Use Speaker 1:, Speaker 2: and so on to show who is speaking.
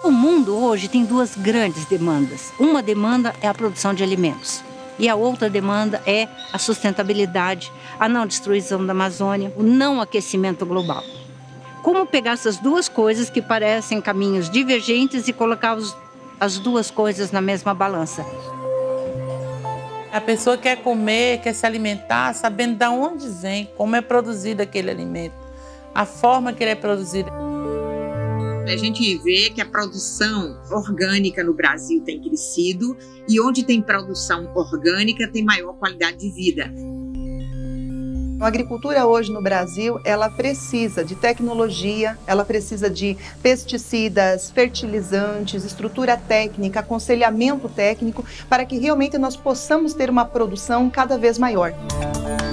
Speaker 1: O mundo hoje tem duas grandes demandas. Uma demanda é a produção de alimentos e a outra demanda é a sustentabilidade, a não destruição da Amazônia, o não aquecimento global. Como pegar essas duas coisas que parecem caminhos divergentes e colocar as duas coisas na mesma balança?
Speaker 2: A pessoa quer comer, quer se alimentar, sabendo de onde vem, como é produzido aquele alimento, a forma que ele é produzido.
Speaker 3: A gente vê que a produção orgânica no Brasil tem crescido e onde tem produção orgânica tem maior qualidade de vida.
Speaker 4: A agricultura hoje no Brasil, ela precisa de tecnologia, ela precisa de pesticidas, fertilizantes, estrutura técnica, aconselhamento técnico, para que realmente nós possamos ter uma produção cada vez maior.